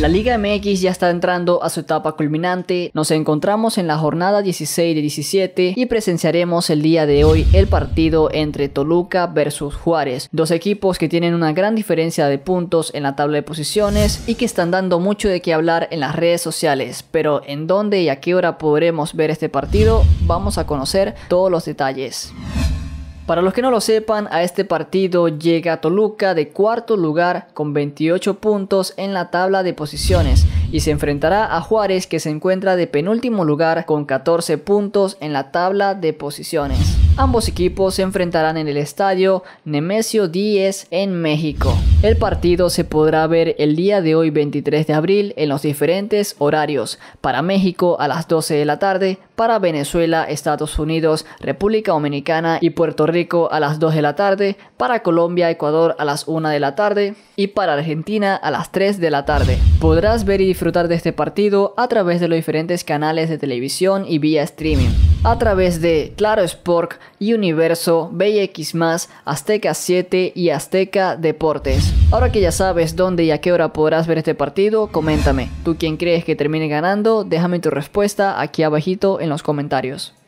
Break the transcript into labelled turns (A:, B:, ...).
A: La Liga MX ya está entrando a su etapa culminante, nos encontramos en la jornada 16 de 17 y presenciaremos el día de hoy el partido entre Toluca versus Juárez, dos equipos que tienen una gran diferencia de puntos en la tabla de posiciones y que están dando mucho de qué hablar en las redes sociales, pero ¿en dónde y a qué hora podremos ver este partido? Vamos a conocer todos los detalles. Para los que no lo sepan, a este partido llega Toluca de cuarto lugar con 28 puntos en la tabla de posiciones y se enfrentará a Juárez, que se encuentra de penúltimo lugar con 14 puntos en la tabla de posiciones. Ambos equipos se enfrentarán en el estadio Nemesio 10 en México. El partido se podrá ver el día de hoy 23 de abril en los diferentes horarios. Para México a las 12 de la tarde, para Venezuela, Estados Unidos, República Dominicana y Puerto Rico a las 2 de la tarde, para Colombia, Ecuador a las 1 de la tarde y para Argentina a las 3 de la tarde. Podrás ver y disfrutar de este partido a través de los diferentes canales de televisión y vía streaming, a través de Claro Sport, Universo, VX+, Azteca 7 y Azteca Deportes. Ahora que ya sabes dónde y a qué hora podrás ver este partido, coméntame, ¿tú quién crees que termine ganando? Déjame tu respuesta aquí abajito en los comentarios.